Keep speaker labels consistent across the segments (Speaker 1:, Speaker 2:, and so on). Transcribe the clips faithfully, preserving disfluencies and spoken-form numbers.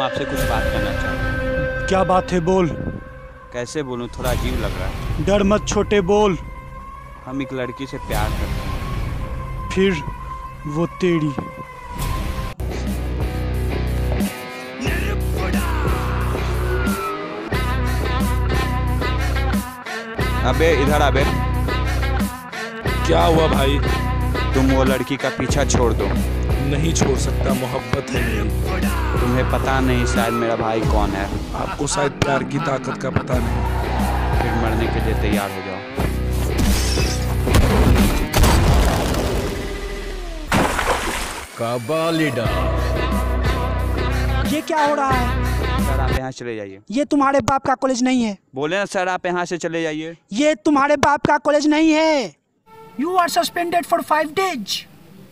Speaker 1: आपसे कुछ बात करना चाहता हूँ।
Speaker 2: क्या बात है, बोल।
Speaker 1: कैसे बोलूँ, थोड़ा अजीब लग रहा है।
Speaker 2: डर मत छोटे, बोल।
Speaker 1: हम एक लड़की से प्यार करते हैं।
Speaker 2: फिर वो तेरी।
Speaker 1: अबे इधर अबे।
Speaker 3: क्या हुआ भाई?
Speaker 1: तुम वो लड़की का पीछा छोड़ दो।
Speaker 3: नहीं छोड़ सकता, मोहब्बत है मेरी।
Speaker 1: तुम्हें पता नहीं शायद मेरा भाई कौन है।
Speaker 3: आपको शायद प्यार की ताकत का पता नहीं।
Speaker 1: फिर मरने के लिए तैयार हो जाओ।
Speaker 4: काबालिडा।
Speaker 5: ये क्या हो रहा है?
Speaker 1: सर आप यहाँ चले जाइए।
Speaker 5: ये तुम्हारे बाप का कॉलेज नहीं है।
Speaker 1: बोले ना सर आप यहाँ से चले जाइए।
Speaker 5: ये तुम्हारे बाप का कॉलेज नहीं है। You are suspended for five days.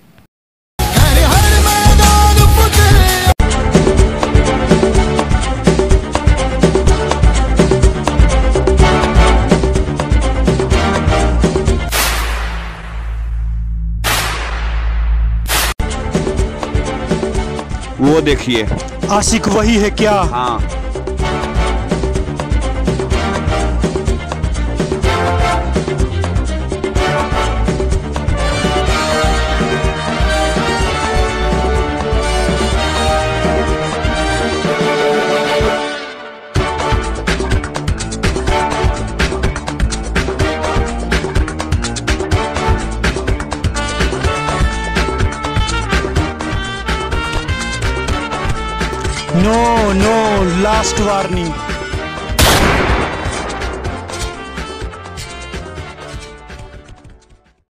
Speaker 1: वो देखिए।
Speaker 2: आशिक वही है क्या?
Speaker 1: हाँ।
Speaker 2: No no, last warning.